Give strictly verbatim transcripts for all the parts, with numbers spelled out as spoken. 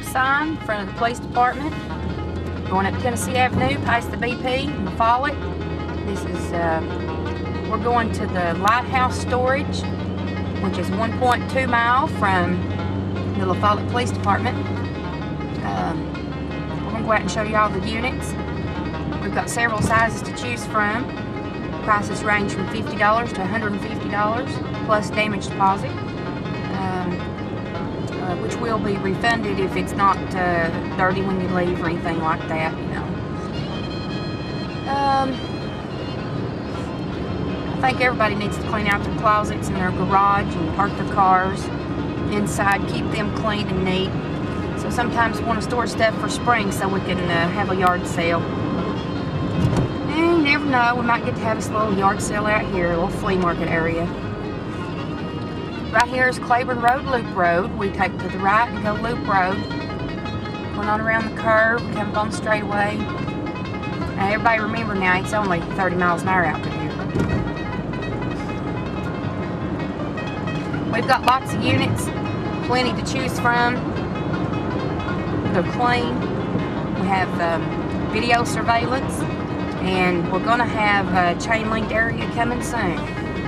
sign in front of the police department. Going up Tennessee Avenue, past the B P in Follett. This is, uh, we're going to the Lighthouse Storage, which is one point two mile from the La Follette Police Department. Um, we're going to go out and show you all the units. We've got several sizes to choose from. Prices range from fifty dollars to one hundred fifty dollars plus damage deposit, um, uh, which will be refunded if it's not uh, dirty when you leave or anything like that, you know. Um, I think everybody needs to clean out their closets and their garage and park their cars inside, keep them clean and neat. So sometimes we want to store stuff for spring so we can uh, have a yard sale. And you never know, we might get to have this little yard sale out here, a little flea market area. Right here is Claiborne Road, Loop Road. We take to the right and go Loop Road. Going on around the curve, come up on the straightaway. Now everybody remember now, it's only thirty miles an hour out through here. We've got lots of units, plenty to choose from. They're clean. We have um, video surveillance, and we're going to have a chain linked area coming soon.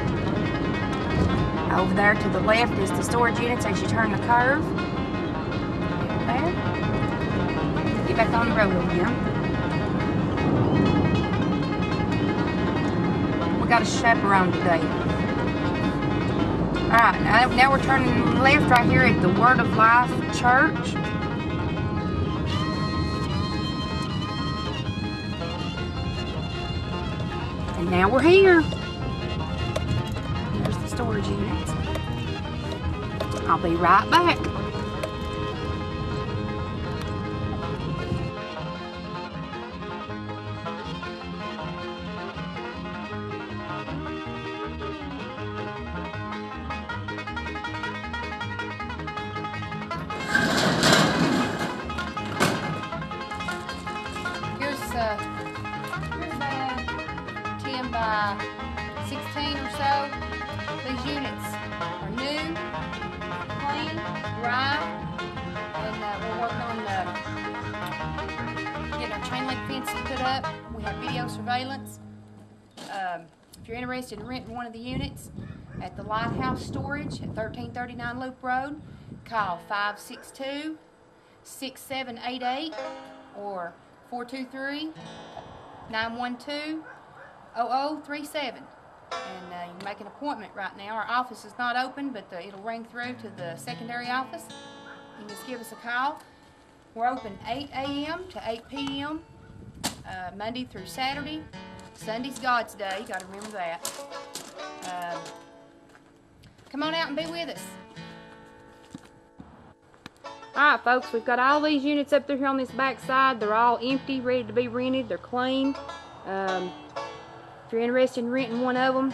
Over there to the left is the storage units as you turn the curve. There. Get back on the road over here. We got a chaperone today. Alright, now, now we're turning left right here at the Word of Life Church. And now we're here. There's the storage units. I'll be right back. Here's uh, here's about ten by sixteen or so. These units are new, clean, dry, and uh, we're working on uh, getting our chain link fence put up. We have video surveillance. Um, if you're interested in renting one of the units at the Lighthouse Storage at thirteen thirty-nine Loop Road, call five six two, six seven eight eight or four two three, nine one two, zero zero three seven. And uh, you can make an appointment right now. Our office is not open, but uh, it'll ring through to the secondary office. You can just give us a call. We're open eight A M to eight P M Uh, Monday through Saturday. Sunday's God's Day. You got to remember that. Uh, come on out and be with us. Alright folks, we've got all these units up there here on this back side. They're all empty, ready to be rented. They're clean. Um, if you're interested in renting one of them,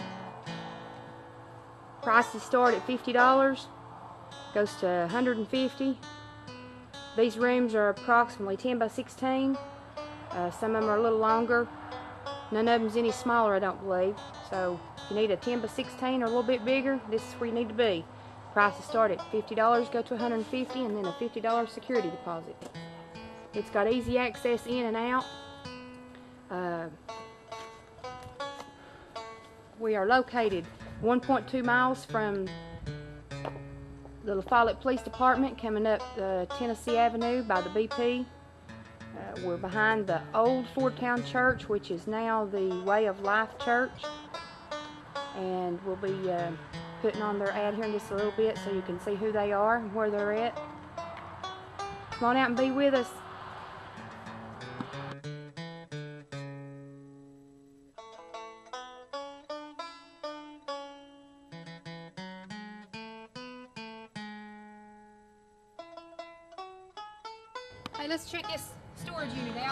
prices start at fifty dollars. Goes to one hundred fifty dollars. These rooms are approximately ten by sixteen. Uh, some of them are a little longer. None of them's any smaller, I don't believe. So if you need a ten by sixteen or a little bit bigger, this is where you need to be. Prices start at fifty dollars, go to one hundred fifty dollars, and then a fifty dollar security deposit. It's got easy access in and out. Uh, we are located one point two miles from the La Follette Police Department, coming up uh, Tennessee Avenue by the B P. Uh, we're behind the old Fordtown Church, which is now the Way of Life Church. And we'll be uh, putting on their ad here in just a little bit so you can see who they are and where they're at. Come on out and be with us. Hey, let's check this storage unit out.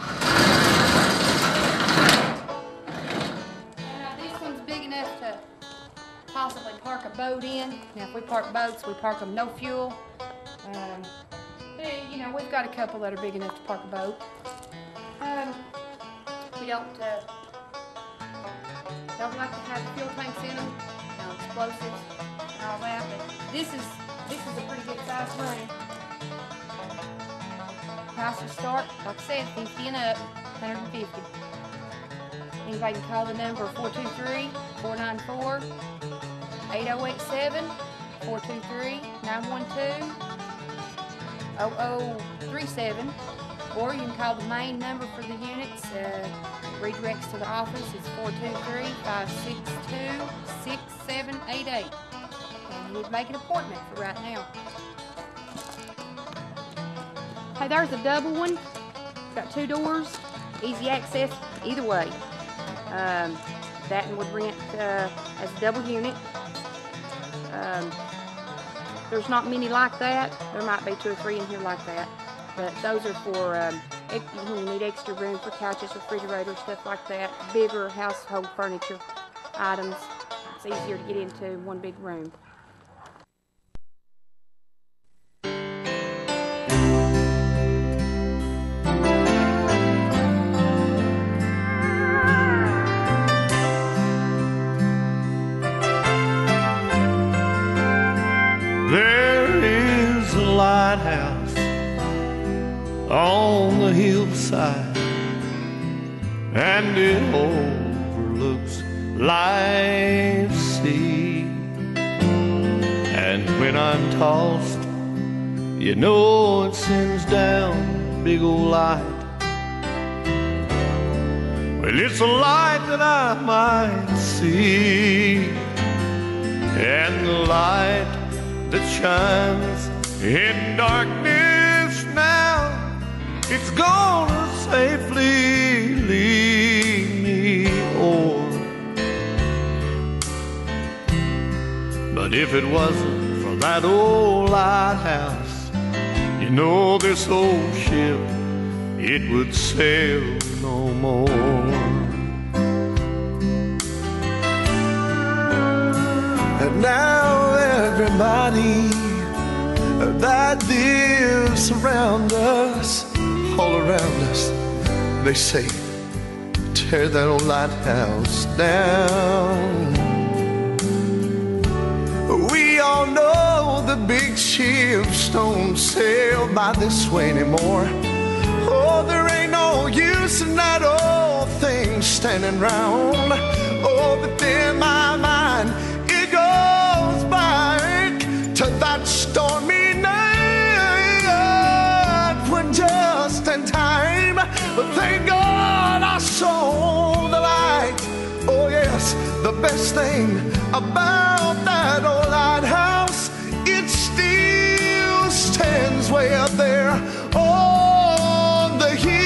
Uh, this one's big enough to possibly park a boat in. Now, if we park boats, we park them no fuel. Um, you know, we've got a couple that are big enough to park a boat. Um, we don't uh, don't like to have fuel tanks in them, you know, explosives and all that. But this is this is a pretty good sized room. Prices start, like I said, fifty and up, one hundred fifty. Anybody can call the number four two three, four nine four, eight oh eight seven, four two three, nine one two, oh oh three seven, or you can call the main number for the units. Uh, redirects to the office is four two three, five six two, six seven eight eight. And you would make an appointment for right now. Hey, there's a double one. Got two doors, easy access either way. Um, that one would rent uh, as a double unit. Um, there's not many like that. There might be two or three in here like that. But those are for um, when you need extra room for couches, refrigerators, stuff like that. Bigger household furniture items. It's easier to get into one big room. There is a lighthouse on the hillside, and it overlooks life's sea. And when I'm tossed, you know it sends down big old light. Well, it's a light that I might see, and the light that shines in darkness now, it's gonna safely lead me o'er. But if it wasn't for that old lighthouse, you know this old ship, it would sail no more. And now everybody that lives around us, all around us, they say, tear that old lighthouse down. We all know the big ships don't sail by this way anymore. Oh, there ain't no use in that old thing standing round. Oh, but in my mind, it goes back to that stormy night when just in time, but thank God I saw the light. Oh yes, the best thing about that old lighthouse, it still stands way up there on the hill.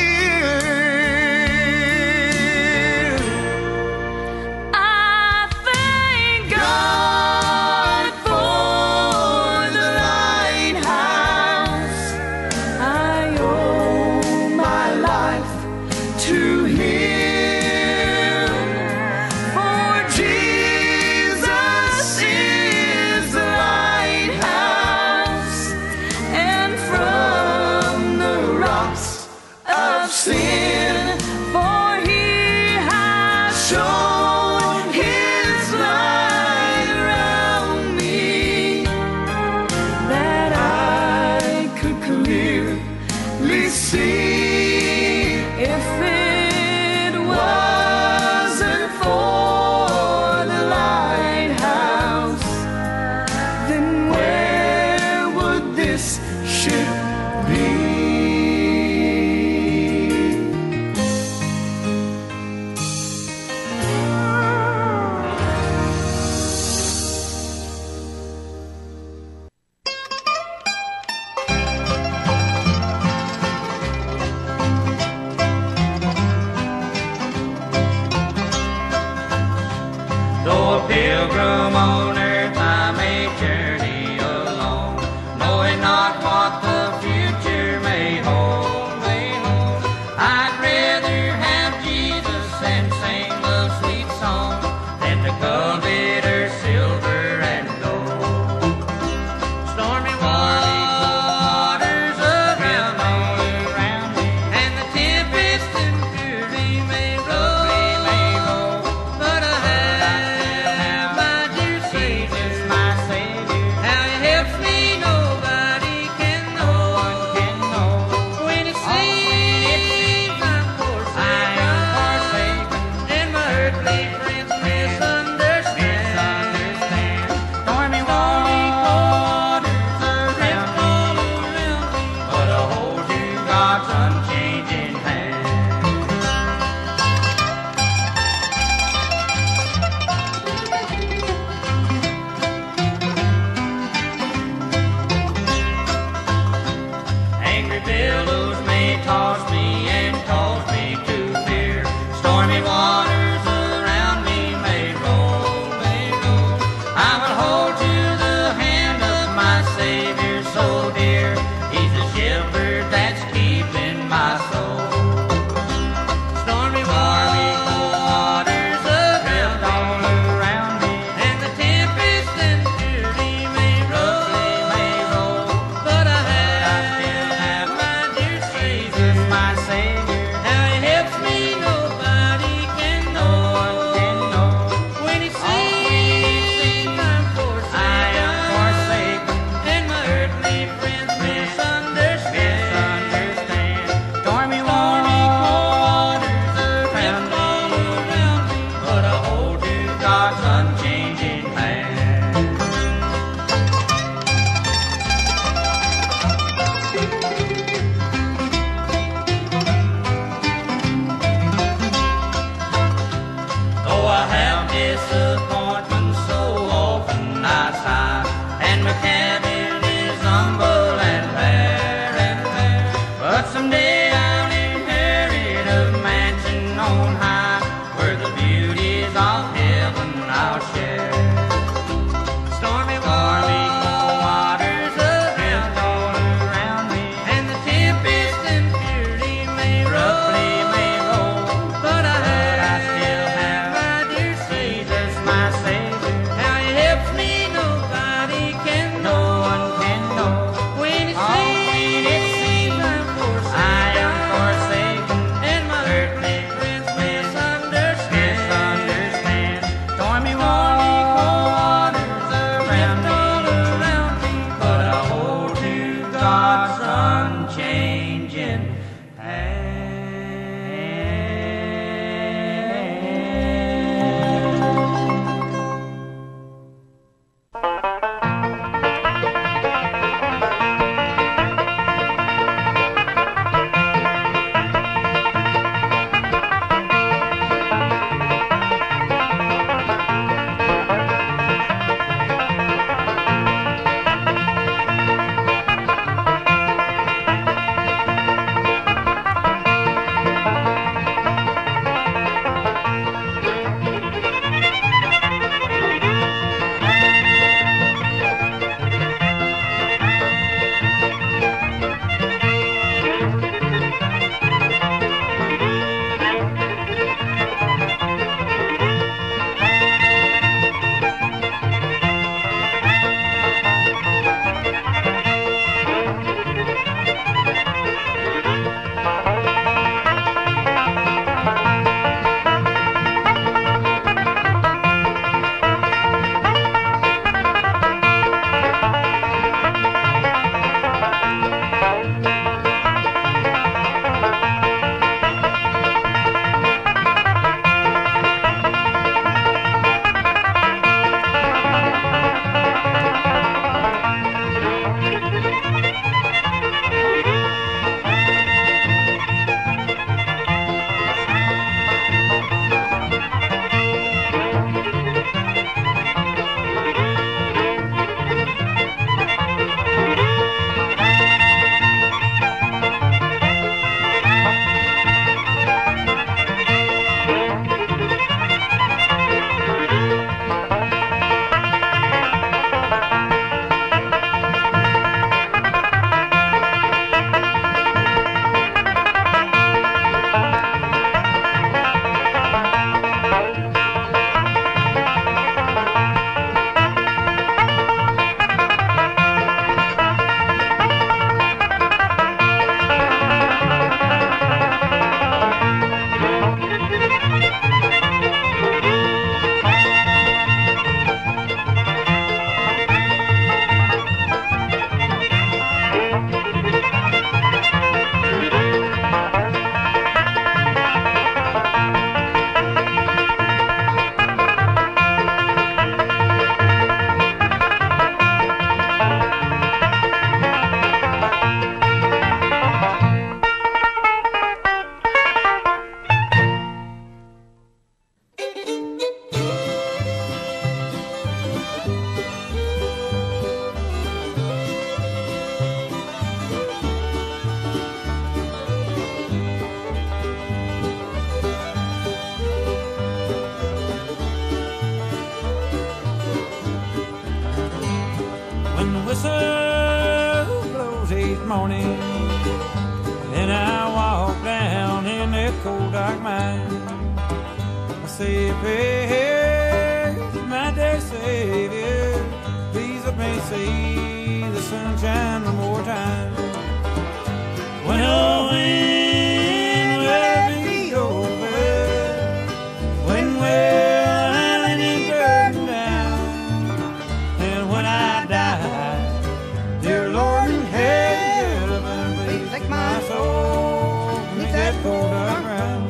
I thank God for the lighthouse. I owe my life to Him, for Jesus is the lighthouse, and from heavy billows may toss me and cause me to fear. Stormy waters around me may roll, may roll. I will hold to the hand of my Savior so dear. He's the shepherd that's keeping my soul. Stormy waters drift all around me, and the tempest and fury may roll, may roll. But I have, I still have my dear Savior, my Savior. How He helps me, nobody can know, can know. When He sees I'm forsaken, I am forsaken, and my earthly friends misunderstand. misunderstand. Stormy waters around me, but I hold to God's unchanging hand. Though I have disappointment so often I sigh, and my cabin is humble and bare and bare, but someday I'll inherit a mansion on high, where the beauties of heaven I'll share. Stormy waters drift all around me, and the tempest and fury may roughly may roll. But I, I still have my dear Jesus, my Savior. How He helps me, nobody can, no one can know. When it seems I'm forsaken, I say a prayer, my dear Savior, please let me see the sunshine one more time. When the wind will be over, when we're lying and burdened down, and when I die, dear Lord in heaven, please take my soul beneath that cold dark ground.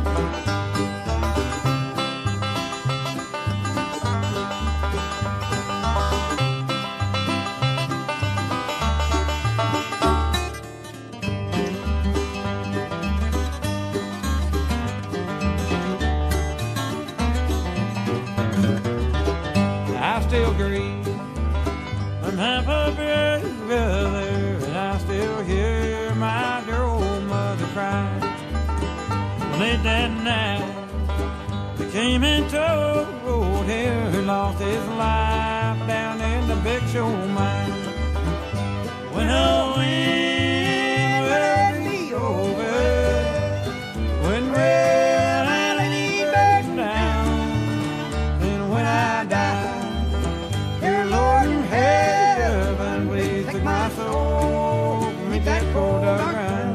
I still grieve, I'm half a brother, and I still hear my dear old mother cry. Late that night, they came and told him he lost his life down in the Big Show mine. When the wind will be over, when we're lying down, and when I die, dear Lord in heaven, please take my soul from me that cold dark ground.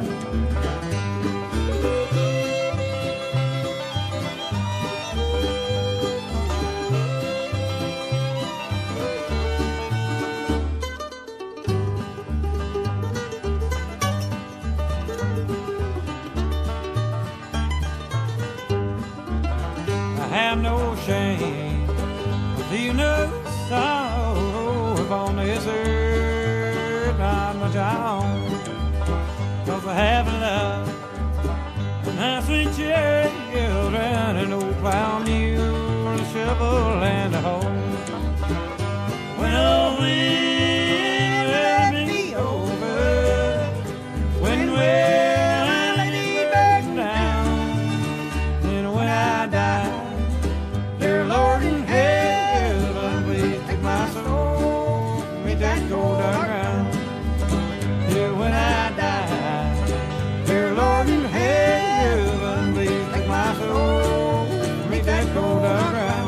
I have no shame, I feel no sorrow upon this earth, not much I own, 'cause I have love and my sweet children, an old plow mule, a shovel and a hoe. When the wind will be over, when we're lying down, and when I die, dear Lord in heaven, please take my soul from me that cold dark ground. Yeah, when I die, dear Lord in heaven, please take my soul from me that cold dark ground.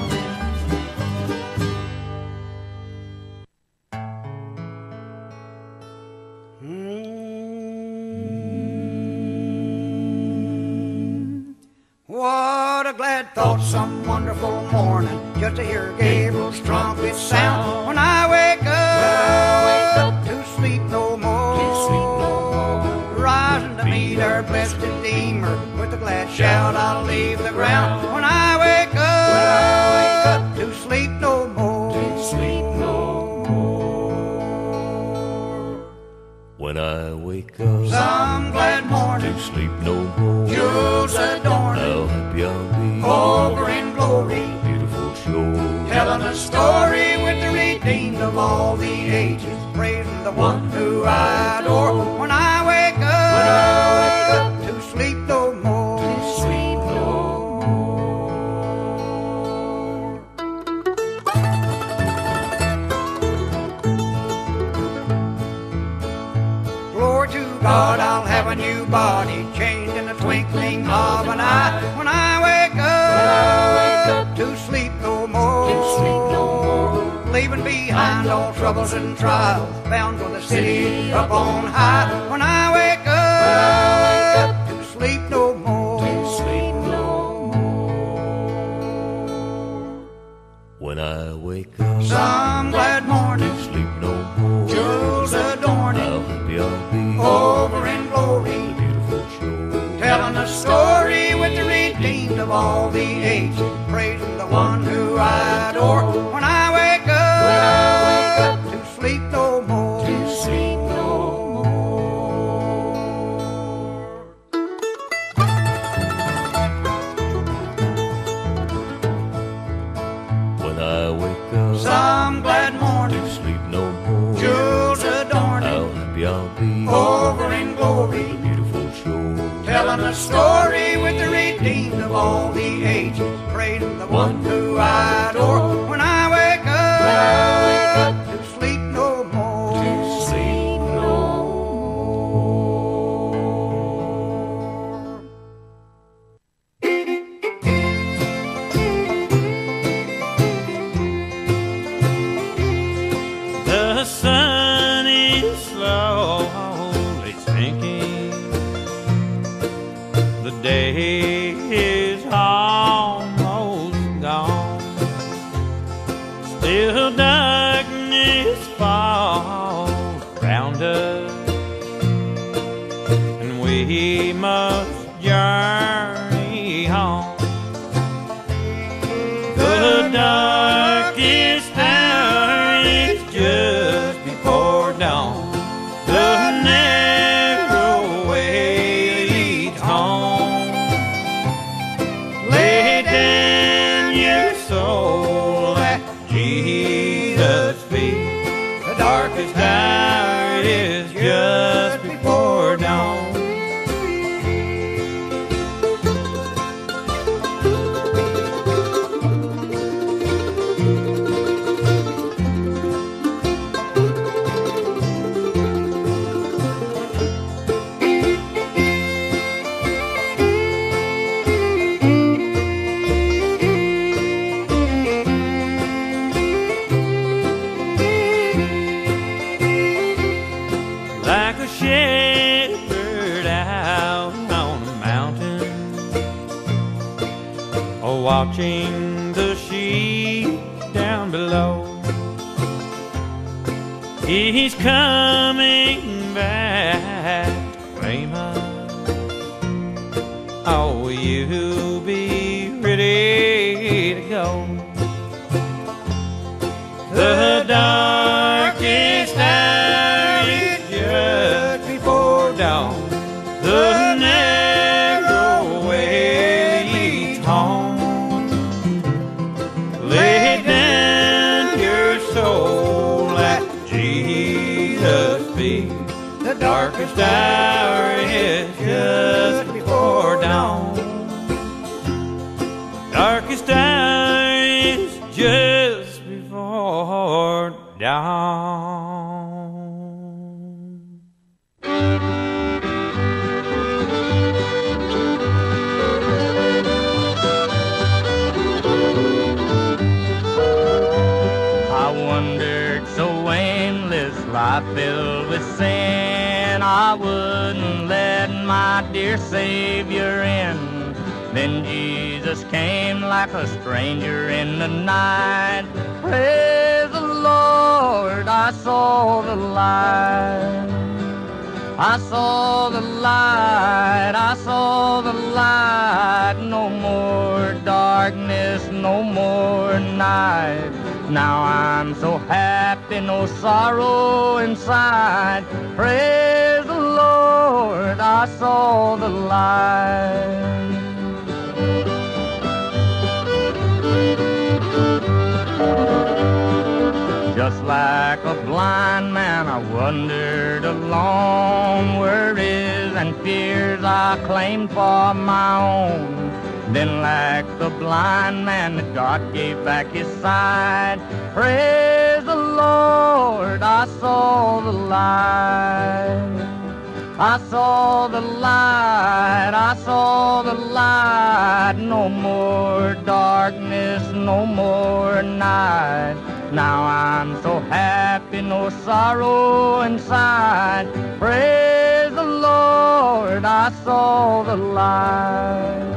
What a glad thought some wonderful morning just to hear Gabriel's trumpet sound. When I wake up, to sleep no more, rising to meet our blessed Redeemer with a glad shout I'll leave the ground. When I wake up, to sleep no more, When I wake up, some glad morning, to sleep no more, jewels adorning, how happy I'll be over in glory, beautiful shore. telling a story with the redeemed of all the ages, praising the one who I adore. When I wake up, to sleep no more, sleep no more. Glory to God, I'll have a new body, changed in the twinkling of an eye. When I wake up, to sleep no more, leaving behind all troubles and trials, bound for the city up on high. When I wake up, to sleep no more, When I wake up, some glad morning, to sleep no more, jewels adorning, how happy I'll be over in glory, beautiful shore. telling a story with the redeemed of all the ages, praising the one who I adore. When I wake up, to sleep no more, sleep no When I wake up, some glad morning, to sleep no more, jewels adorning, how happy I'll be over in glory, beautiful shore. telling a story with the redeemed of all the ages, praising the one who I adore. When I wake up, to sleep no more, sleep no more. day is almost gone. Still darkness falls around us, and we must journey on. The darkest hour is just before dawn. The narrow way leads home. Lay down your soul at Jesus' feet. The darkest hour is just before dawn. Like a shepherd out on a mountain, oh, watching the sheep down below. He's coming back to claim us. Oh, will you be ready to go? The darkest hour is just before dawn. The narrow way leads home. Lay down your soul at Jesus' feet. The darkest hour is just before dawn. Darkest hour is just before dawn. I wandered so aimless, life filled with sin, I wouldn't let my dear Savior in. Then Jesus came like a stranger in the night. Praise the Lord, I saw the light. I saw the light, I saw the light. No more darkness, no more night. Now I'm so happy, no sorrow inside. Praise the Lord, I saw the light. Just like a blind man, I wandered along, worries and fears I claimed for my own. Then like the blind man that God gave back his sight, praise the Lord, I saw the light. I saw the light, I saw the light. No more darkness, no more night. Now I'm so happy, no sorrow inside. Praise the Lord, I saw the light.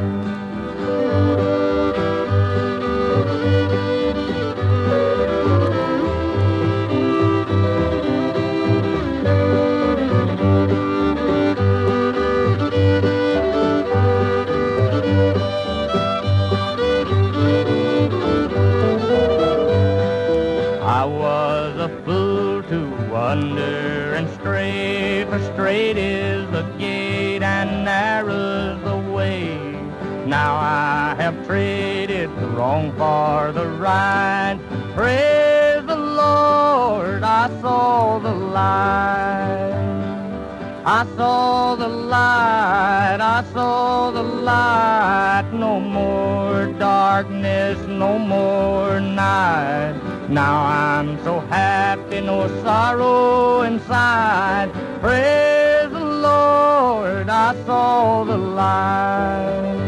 I was a fool to wander and stray, for straight is the gate and narrow's the way. Now I have traded the wrong for the right. Praise the Lord, I saw the light. I saw the light, I saw the light. No more darkness, no more night. Now I'm so happy, no sorrow inside. Praise the Lord, I saw the light.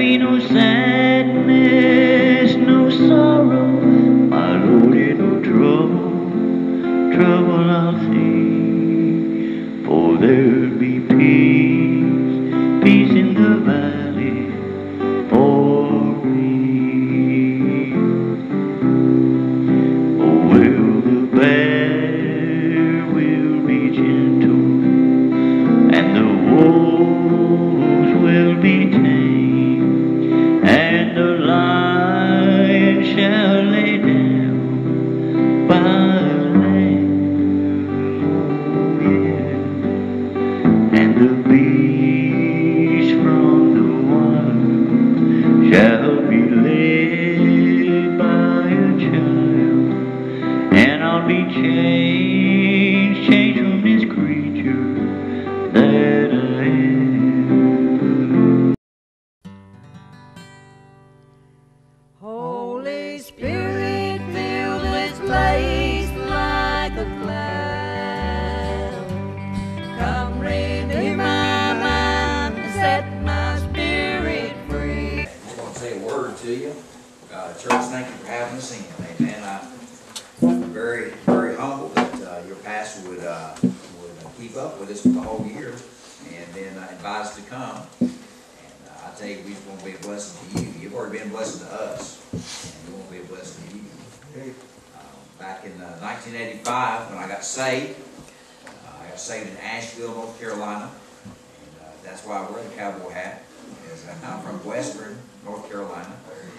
be no sadness, no sorrow, my Lord, in no trouble, trouble I'll see, for there'll be peace, peace in the valley for me. Oh, well, the bear will be gentle, and the wolves will be tame, and the lion shall lay down by the lamb, oh yeah, and the beast from the wild shall be led by a child, and I'll be changed, changed from this creature that I am. Holy Spirit, fill this place like a cloud. Come rain in my mind, set my spirit free. I just want to say a word to you. Uh, church, thank you for having us in. Amen. I'm very, very humbled that uh, your pastor would uh, would uh, keep up with us for the whole year, and then uh, invite us to come. And uh, I tell you, we just want to be a blessing to you. You've already been a blessing to us, and we want to be a blessing to you. Uh, back in uh, nineteen eighty-five, when I got saved, uh, I got saved in Asheville, North Carolina, and uh, that's why I wear the cowboy hat. Because I'm from Western North Carolina.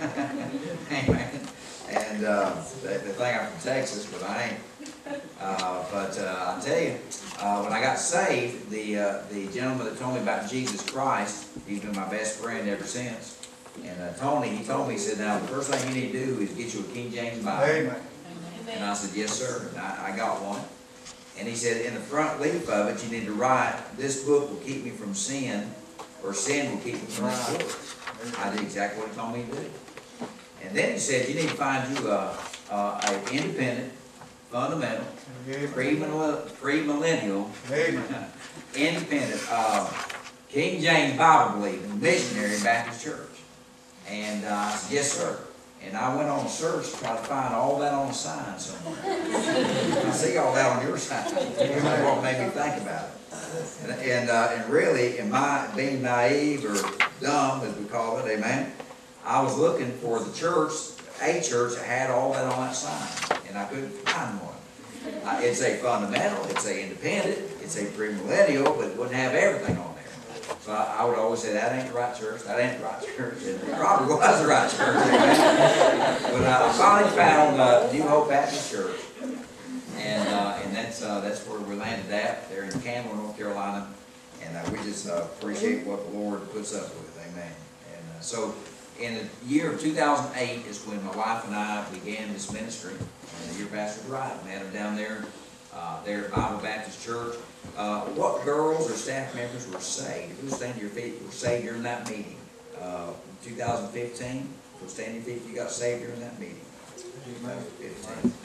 Amen. And uh, they, they think I'm from Texas, but I ain't. Uh, but uh, I'll tell you, uh, when I got saved, the uh, the gentleman that told me about Jesus Christ, he's been my best friend ever since. And uh, Tony, he told me, he said, now the first thing you need to do is get you a King James Bible. Amen. And I said, yes, sir. And I, I got one. And he said, in the front leaf of it, you need to write, this book will keep me from sin, or sin will keep me from this book. I did exactly what he told me to do. And then he said, you need to find you a, a, a independent, fundamental, premillennial, premillennial, independent, uh, King James Bible believing missionary Baptist church. And uh, I said, yes, sir. And I went on a search to try to find all that on a sign somewhere. I see all that on your sign. That's what made me think about it. And, and, uh, and really, in my being naive or dumb, as we call it, amen, I was looking for the church, a church that had all that on that sign, and I couldn't find one. Uh, it's a fundamental, it's a independent, it's a premillennial, but it wouldn't have everything on there. So I, I would always say, that ain't the right church, that ain't the right church, and it probably was the right church. But uh, I finally found uh, New Hope Baptist Church, and uh, and that's uh, that's where we landed at, there in Campbell, North Carolina, and uh, we just uh, appreciate what the Lord puts up with, amen. And uh, so in the year of two thousand eight is when my wife and I began this ministry, and your pastor's right, met him down there, uh, there at Bible Baptist Church. Uh, what girls or staff members were saved? If you stand to your feet, were saved during that meeting. Uh, in two thousand fifteen, if you stand to your feet, you got saved during that meeting. two thousand fifteen.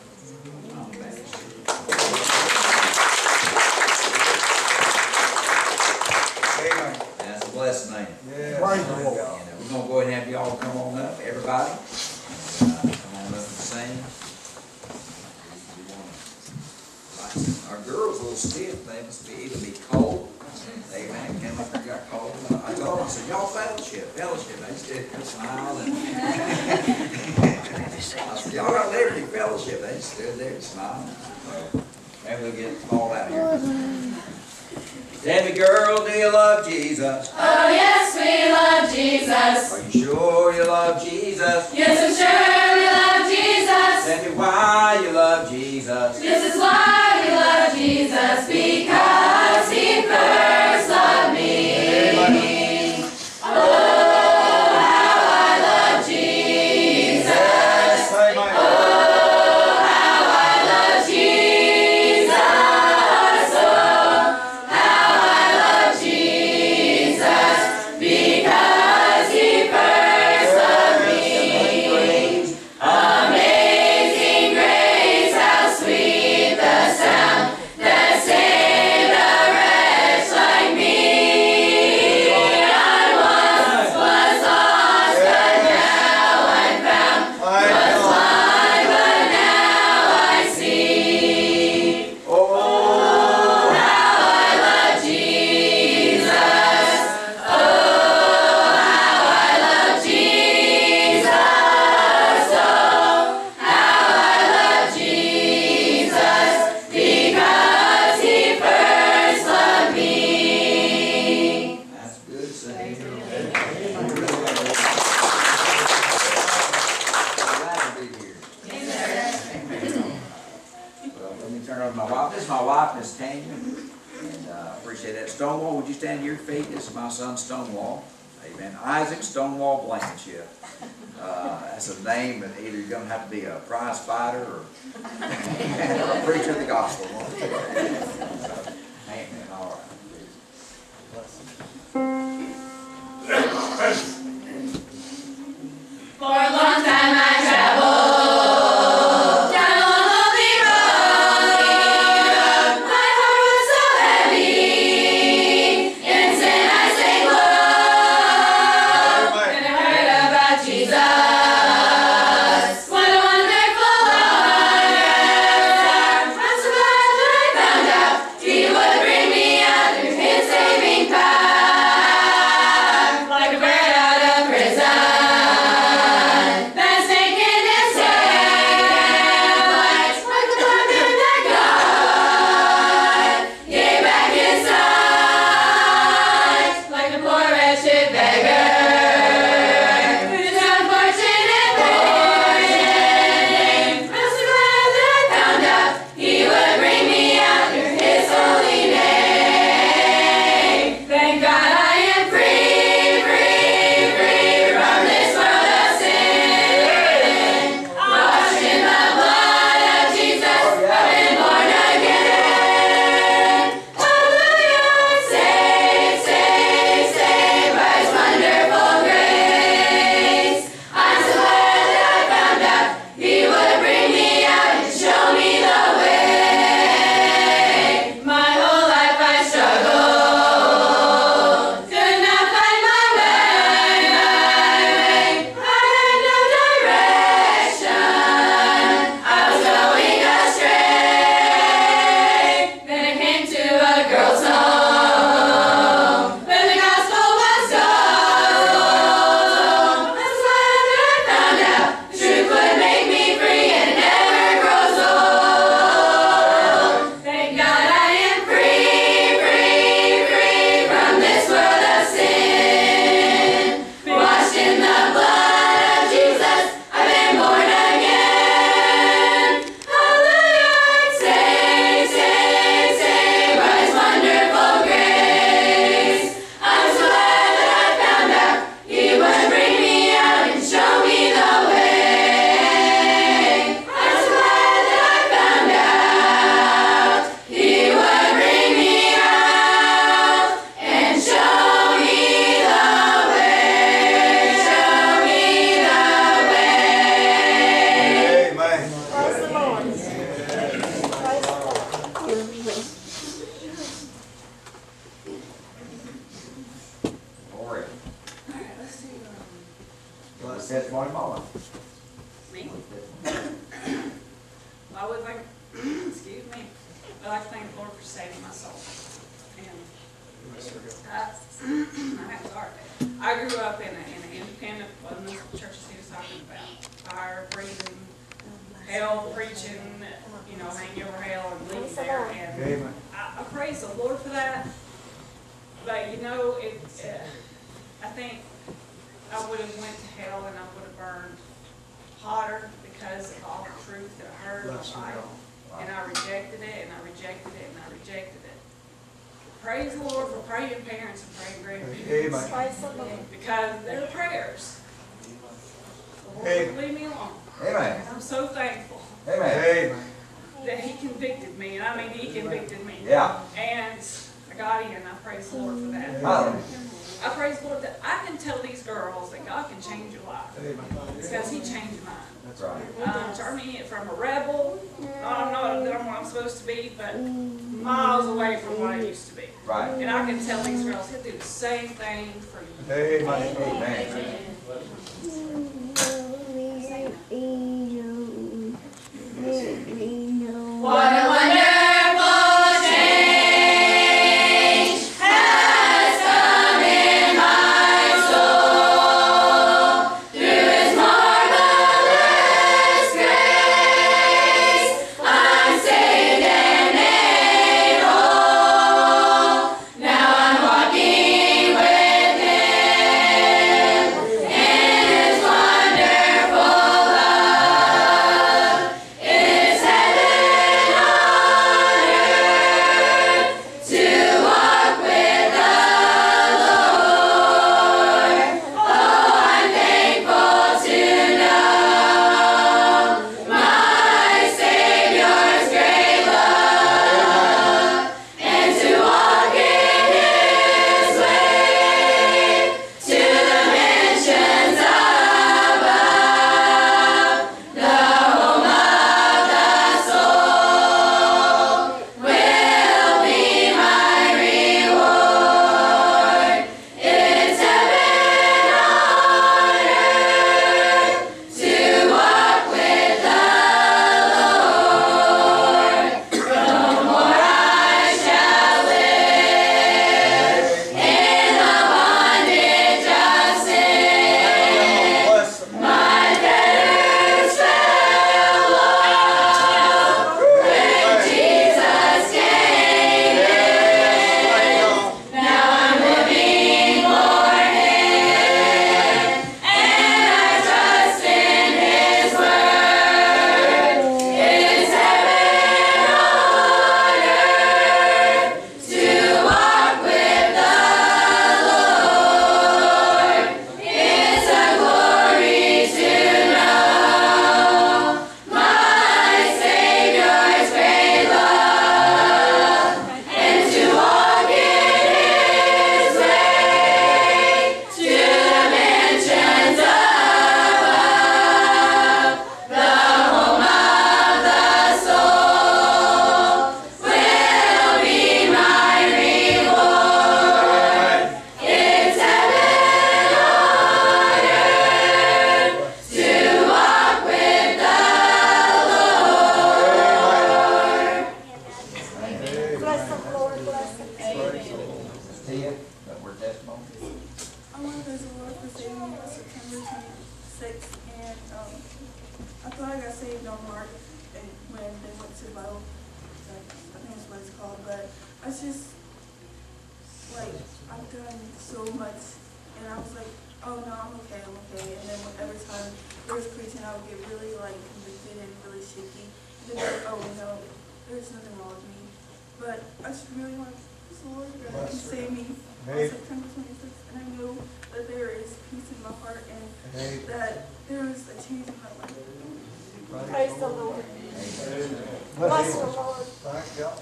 Amen. That's a blessed name. Yeah. Praise the Lord. And uh, we're going to go ahead and have y'all come on up, everybody. And, uh, come on up and sing. Our girls a little stiff, they must be either be cold. Amen. Came up and got cold. I told them, I said, y'all fellowship, fellowship. They stood there smiling. I said, y'all got liberty, fellowship. They stood there smiling. Maybe we'll get all out here. Tell me, girl, do you love Jesus? Oh yes, we love Jesus. Are you sure you love Jesus? Yes, I'm sure we love Jesus. Tell me why you love Jesus. This is why we love Jesus, because He first loved me. Oh, how I love Jesus. Oh, how I love Jesus. Oh, how I love Jesus, because He first loved me. Amazing grace, how sweet the sound that saved a wretch like Stonewall, would you stand to your feet? This is my son Stonewall. Amen. Isaac Stonewall Blankenship. Uh, that's a name that either you're going to have to be a prize fighter or, or a preacher of the gospel. Amen. All right. For a long time I traveled down a lonely road. My heart was so heavy, in sin I stayed low. And I heard about Jesus, what a wonderful wonder. I'm so glad that I found out He would bring me out through His saving power, like a bird out of prison. Testimony moment. Me? I would like, excuse me, I'd like to thank the Lord for saving my soul. And I, I'm sorry. I grew up in, a, in an independent, one of those churches he was talking about. Fire, breathing, hell, preaching, you know, hang over hell and leave there. And I, I praise the Lord for that. But, you know, it, uh, I think I would have went to hell and I would have burned hotter because of all the truth that I heard in my life. And I rejected it, and I rejected it, and I rejected it. Praise the Lord for praying parents and praying grandparents. Because they're prayers. The Lord wouldn't leave me alone. Amen. I'm so thankful. Amen. That He convicted me, and I mean He convicted me. Yeah. And I got in. I praise the Lord for that. Hallelujah. I praise the Lord that I can tell these girls that God can change your life. It's because He changed mine. That's right. Um, turned me from a rebel, I'm not that I'm what I'm supposed to be, but miles away from what I used to be. Right. And I can tell these girls He'll do the same thing for you. Amen. Amen. What a wonderful change has come in my soul through His marvelous grace. I'm saved and made whole. Now I'm walking with Him I thought I got saved on Mark and when they went to Bible, like, I think that's what it's called, but I just, like, I've done so much, and I was like, oh no, I'm okay, I'm okay, and then every time there was preaching, I would get really, like, convicted and really shaky, and then like, oh no, there's nothing wrong with me, but I just really want this Lord to save me on September twenty-sixth, and I know that there is peace in my heart, and that there is a change in my life. Praise the Lord. Bless the Lord. Thank God.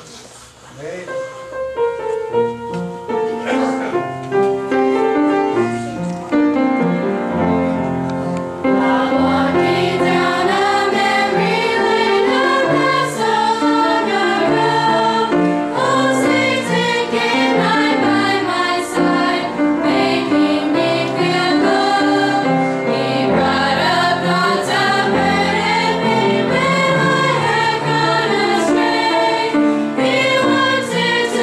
Walking down a memory lane, I passed so long ago. Oh, Satan came right by my side, making me feel low. He brought up thoughts of hurt and pain when I had gone astray. He wanted to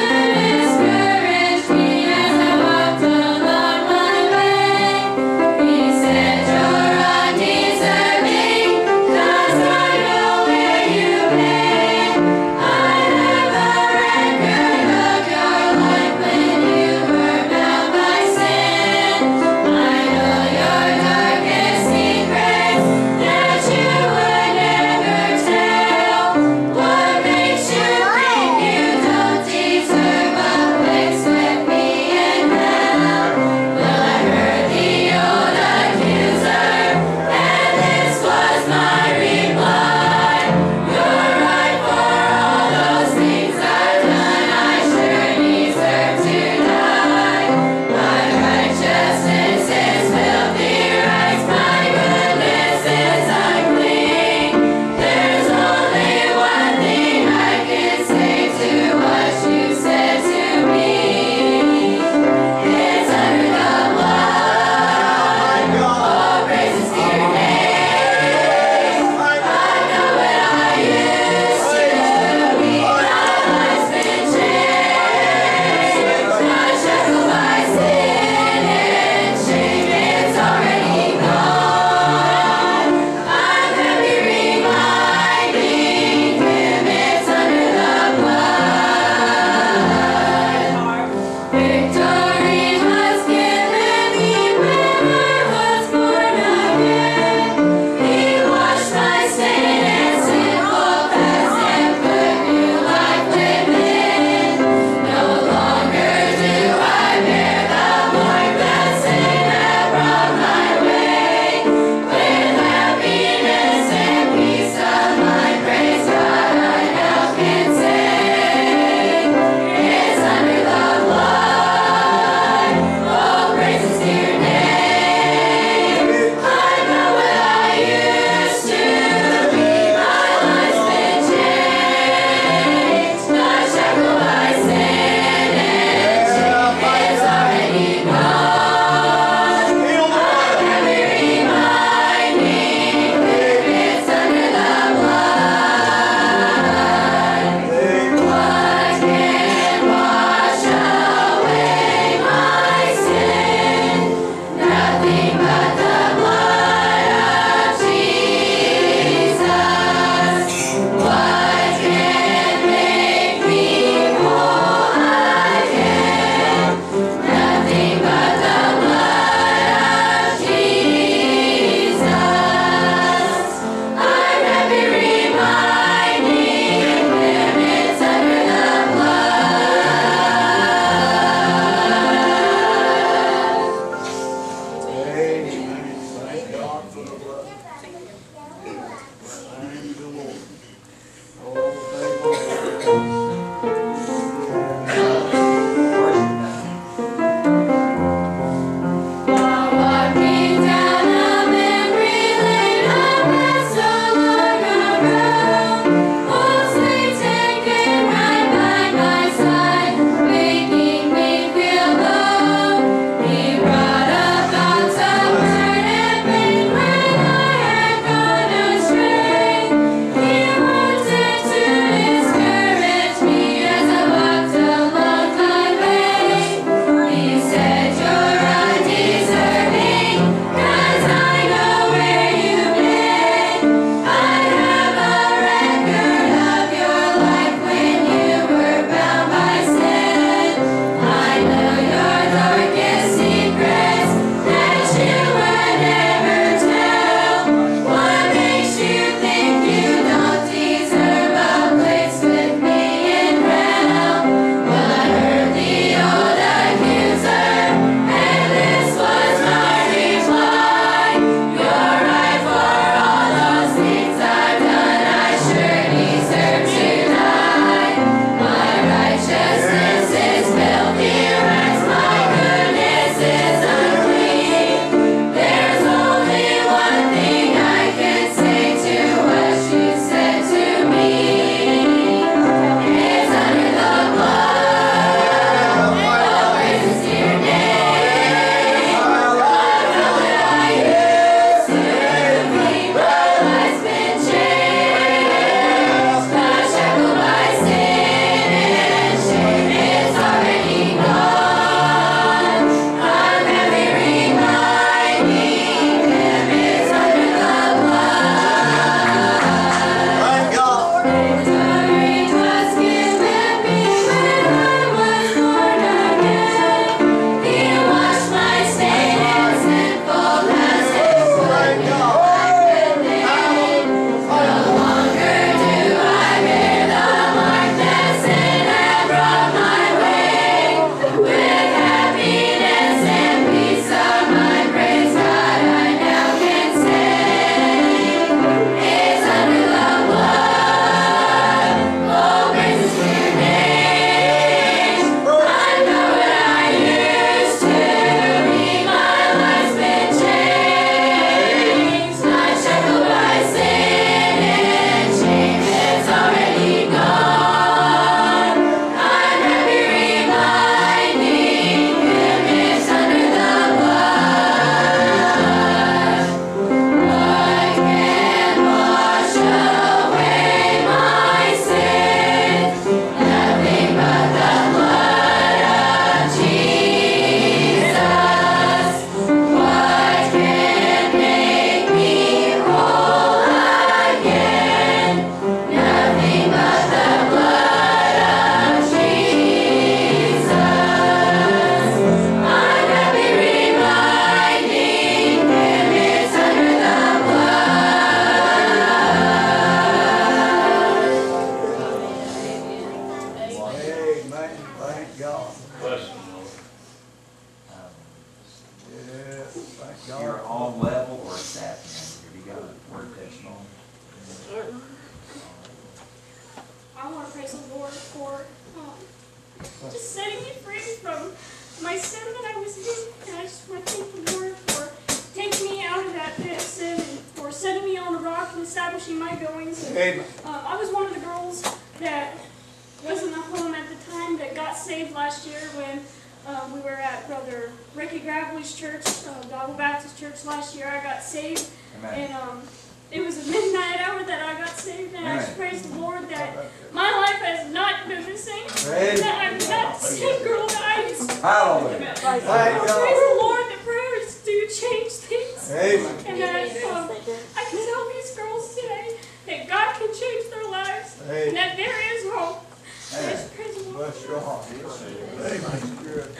I want to praise the Lord for um, just setting me free from my sin that I was in. And I just want to thank the Lord for taking me out of that pit of sin and for setting me on the rock and establishing my goings. And, Amen. um, I was one of the girls that was in the home at the time that got saved last year when um, we were at Brother Ricky Gravely's church, uh, Bible Baptist Church last year. I got saved. Amen. And um, it was a midnight hour that I got saved, and I just praise the Lord that my life has not been the same. Amen. That I'm not the same girl that I used to be. Hallelujah. I Thank God. praise the Lord that prayers do change things. Amen. And that um, I can tell these girls today that God can change their lives, Amen. and that there is hope. I just praise the Lord. Bless your heart. Amen. Good.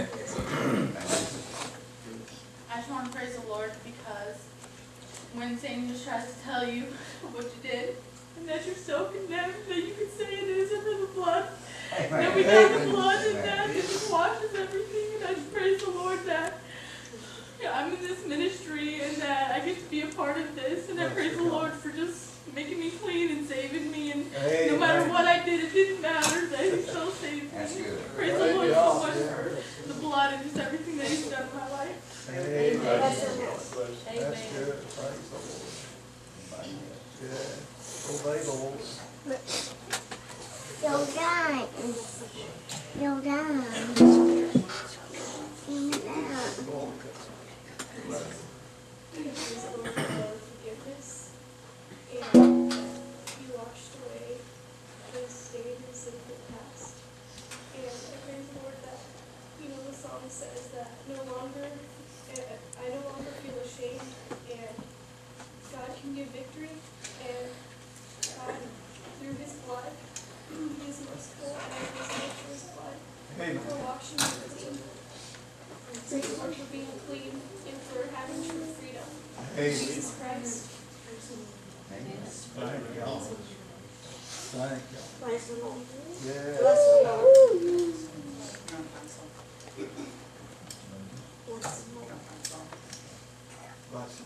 I just want to praise the Lord because when Satan just tries to tell you what you did and that you're so condemned that you can say it is under the blood, Amen. that we got the blood and that it just washes everything, and I just praise the Lord that yeah, I'm in this ministry and that I get to be a part of this, and I praise the Lord for just making me clean and saving me, and Amen. no matter what I did, it didn't matter that He still saved me. That's good. Praise the Lord so much for the blood and just everything that He's done in my life. Amen. That's good. Amen. Praise the Lord. Yeah. Obey the Lord. You're done. You're done. Praise the Lord for forgiveness, and He washed away the stain and sinful past. And I praise the Lord that, you know, the song says that no longer, I no longer feel ashamed, and God can give victory, and God, through His blood, He is merciful, and I praise the Lord for His blood, Amen. for washing me clean. Praise the Lord for being clean and for having true freedom. Amen. Jesus Christ. Thank God. Thank God. Praise the Lord. Yeah. Bless the Lord. Bless the Lord. Bless him.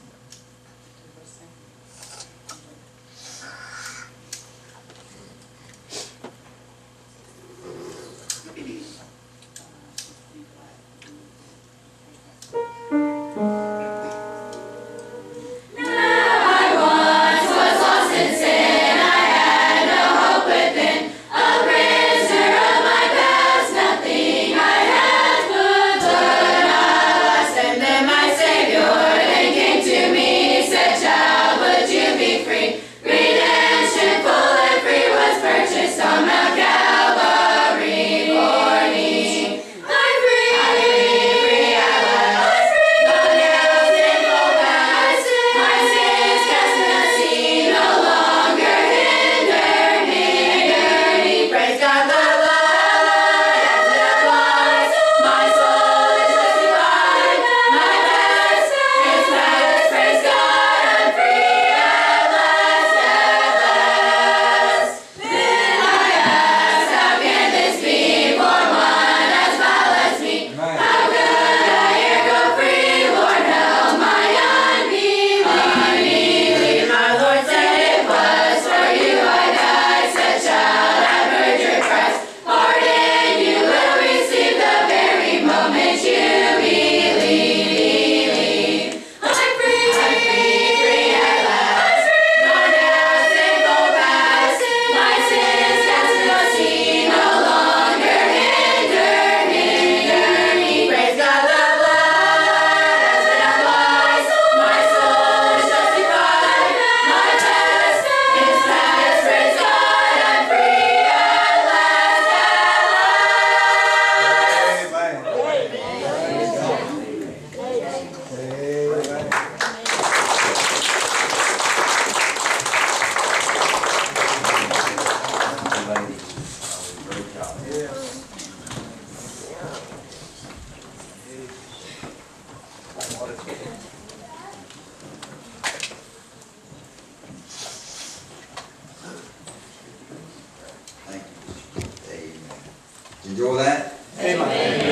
Enjoy that? Amen.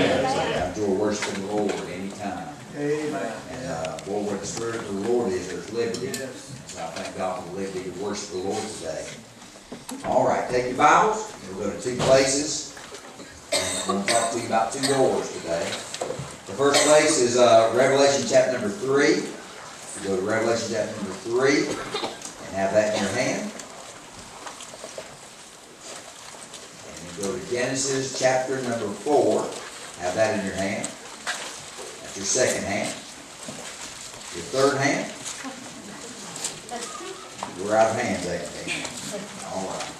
I enjoy worshiping the Lord anytime. Amen. And, uh, boy, where the Spirit of the Lord is, there's liberty. Yes. So I God for the liberty to worship the Lord today. All right, take your Bibles. We'll go to two places. And I'm going to talk to you about two doors today. The first place is uh, Revelation chapter number three. You go to Revelation chapter number three and have that in your hand. And then go to Genesis chapter number four. Have that in your hand. That's your second hand. Your third hand. We're out of hands, ain't we? All right.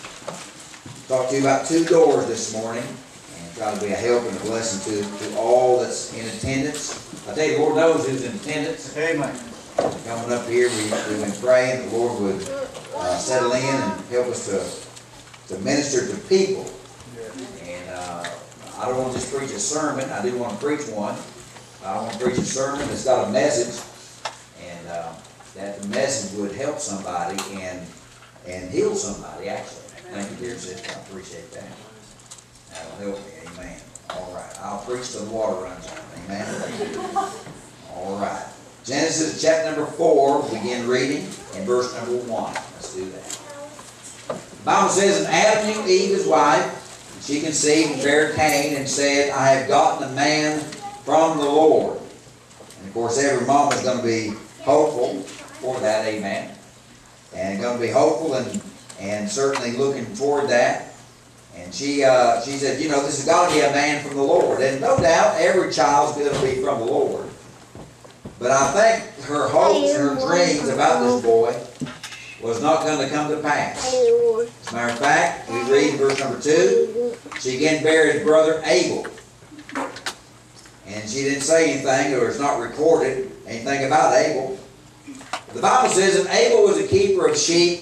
Talk to you about two doors this morning, and try to be a help and a blessing to, to all that's in attendance. I tell you, the Lord knows who's in attendance. Amen. Coming up here, we, we've been praying the Lord would uh, settle in and help us to, to minister to people. And uh, I don't want to just preach a sermon. I do want to preach one. I want to preach a sermon that's got a message, and uh, that the message would help somebody and and heal somebody, actually. Thank you, dear sister. I appreciate that. That'll help me. Amen. All right. I'll preach till the water runs out. Amen. All right. Genesis chapter number four. We'll begin reading in verse number one. Let's do that. The Bible says, and Adam knew Eve his wife, and she conceived and bare Cain, and said, I have gotten a man from the Lord. And of course, every mom is going to be hopeful for that. Amen. And going to be hopeful and, and certainly looking toward that. And she uh, she said, you know, this is going to be a man from the Lord. And no doubt every child's going to be from the Lord. But I think her hopes and her dreams about this boy was not going to come to pass. As a matter of fact, we read in verse number two, she again bare his brother Abel. And she didn't say anything, or it's not recorded anything about Abel. The Bible says that Abel was a keeper of sheep,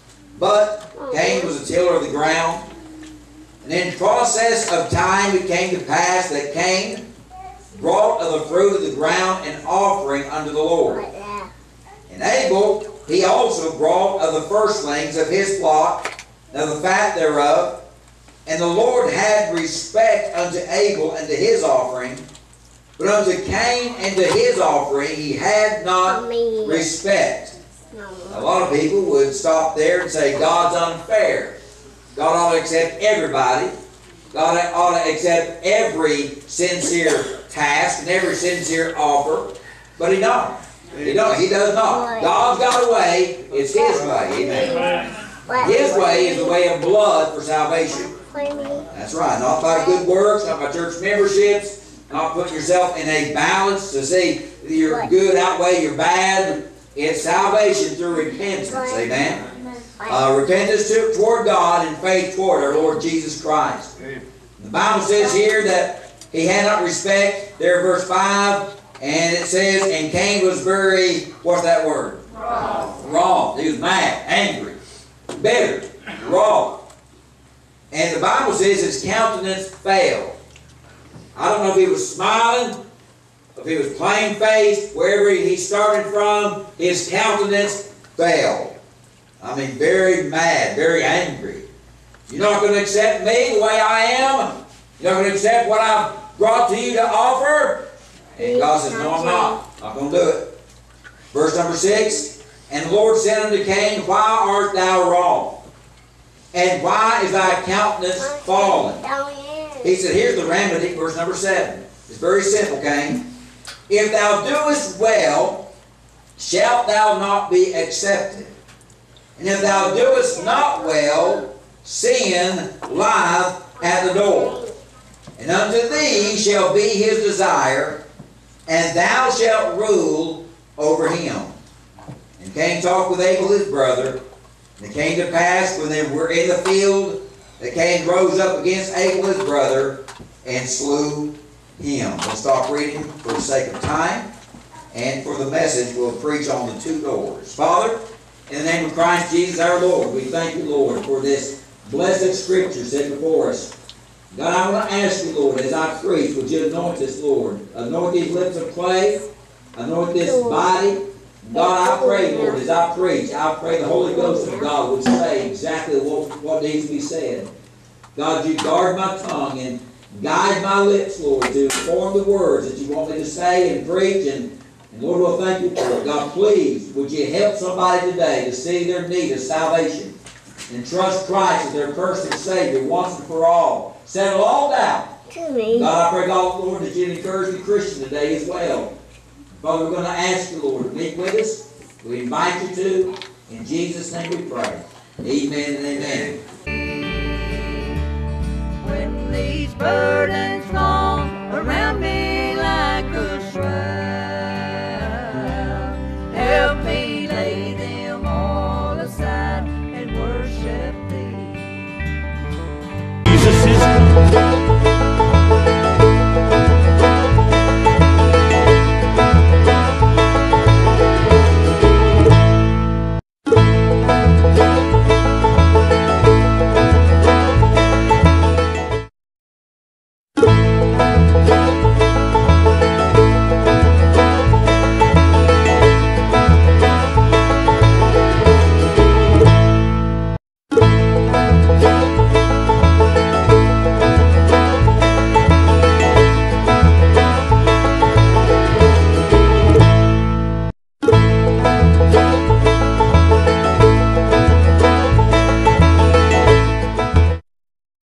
but Cain was a tiller of the ground. And in process of time it came to pass that Cain brought of the fruit of the ground an offering unto the Lord. And Abel, he also brought of the firstlings of his flock, and of the fat thereof. And the Lord had respect unto Abel and to his offering, but unto Cain and to his offering he had not respect. A lot of people would stop there and say, God's unfair. God ought to accept everybody. God ought to accept every sincere task and every sincere offer. But He don't. He don't. He does not. God's got a way. It's His way. Amen. His way is the way of blood for salvation. That's right. Not by good works, not by church memberships, not putting yourself in a balance to see your good outweigh your bad. It's salvation through repentance. Amen. Uh, repentance to, toward God and faith toward our Lord Jesus Christ. The Bible says here that he had not respect. There, verse five, and it says, and Cain was very, what's that word? Wroth. Wroth. He was mad, angry, bitter, wroth. And the Bible says his countenance fell. I don't know if he was smiling, if he was plain-faced, wherever he started from, his countenance fell. I mean, very mad, very angry. You're not going to accept me the way I am? You're not going to accept what I've brought to you to offer? And God says, no, I'm not. I'm not going to do it. Verse number six, and the Lord said unto Cain, why art thou wroth? And why is thy countenance fallen? He said, here's the remedy, verse number seven. It's very simple, Cain. If thou doest well, shalt thou not be accepted. And if thou doest not well, sin lieth at the door. And unto thee shall be his desire, and thou shalt rule over him. And Cain talked with Abel his brother. And it came to pass when they were in the field, that Cain rose up against Abel his brother, and slew him. We'll stop reading for the sake of time. And for the message, we'll preach on the two doors. Father, in the name of Christ Jesus our Lord, we thank you, Lord, for this blessed scripture set before us. God, I want to ask you, Lord, as I preach, would you anoint this, Lord? Anoint these lips of clay. Anoint this body. God, I pray, Lord, as I preach, I pray the Holy Ghost of God would say exactly what, what needs to be said. God, you guard my tongue and guide my lips, Lord, to form the words that you want me to say and preach and, and Lord, we'll thank you for it. God, please, would you help somebody today to see their need of salvation and trust Christ as their personal Savior once and for all. Settle all doubt. God, I pray, God, Lord, that you'd encourage the Christian today as well. Father, we're going to ask you, Lord, to meet with us. We invite you to. In Jesus' name we pray. Amen and amen. When these burdens